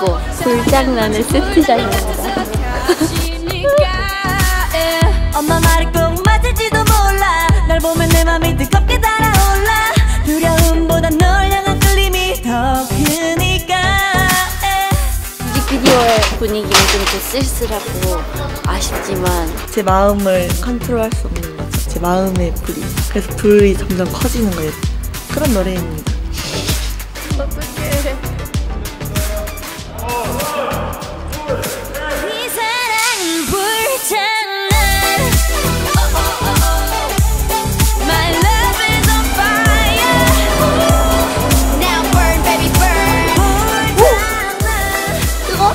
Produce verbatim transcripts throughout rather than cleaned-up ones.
바로 불장난의 세트장입니다. 엄마 말이 꼭 맞을지도 몰라. 널 보면 내 맘이 뜨겁게 달아올라. 두려움보다 널 향한 끌림이 더 크니까. 뮤직비디오의 분위기는 좀 쓸쓸하고 아쉽지만 제 마음을 컨트롤할 수 없는 거죠. 제 마음의 불이. 그래서 불이 점점 커지는 거예요. 그런 노래입니다. 어떡해. 이 사랑은 불장난. My love is on fire. Now burn baby burn. 뜨거?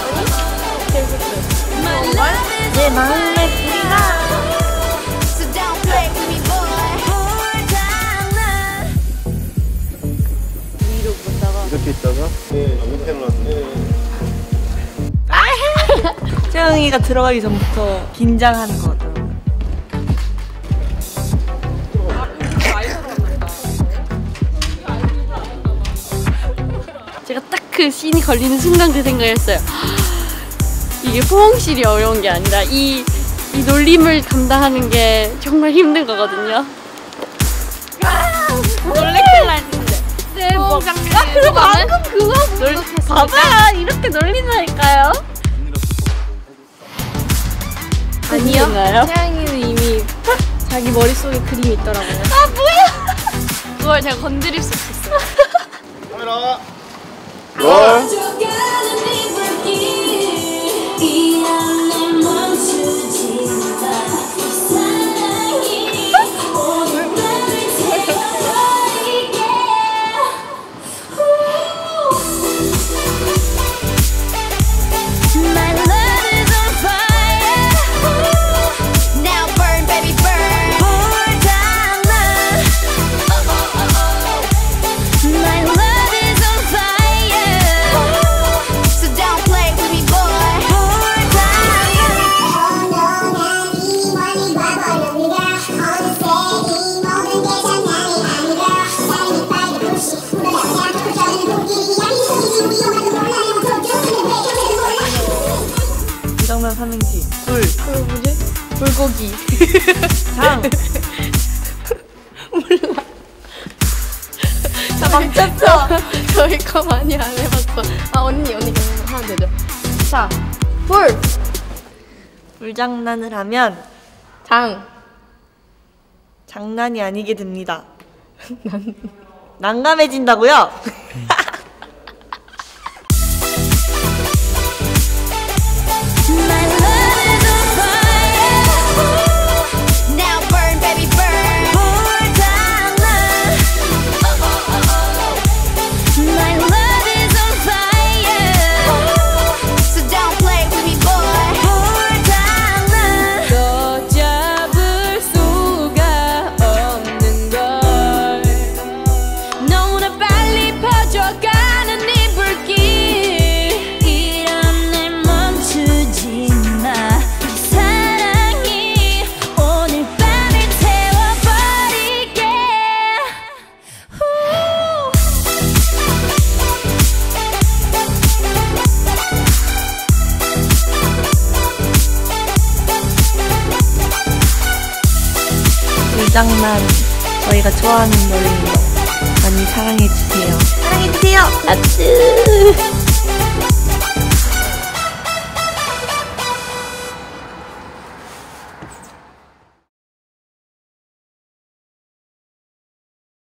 My love is 내 마음의 불이가 So don't play with me boy. 불장난. 위로 보다가 이렇게 있다가 네, 이렇게 놨는데 채영이가 들어가기 전부터 긴장하는 것 같더라고요. 제가 딱 그 씬이 걸리는 순간 그 생각했어요. 이게 포옹실이 어려운 게 아니라 이, 이 놀림을 감당하는 게 정말 힘든 거거든요. 놀래킬 했는데. 네, 뭐. 아, 그래, 방금 그거 놀, 봐봐! 이렇게 놀린다니까요? 아니요. 태양이는 이미 자기 머릿속에 그림이 있더라고요. 아, 뭐야! 그걸 제가 건드릴 수 없었어요. 카메라 롤. 불장난 삼행시. 불. 불 뭐지? 불고기. 장. 몰라. 나 맘잡죠? 저희 거 많이 안 해봤어. 아 언니 언니 그냥 하면 되죠. 자, 불. 불장난을 하면 장. 장난이 아니게 됩니다. 난감해진다고요? 불장난 저희가 좋아하는 노래예요. 많이 사랑해주세요. 사랑해주세요. 아뜨.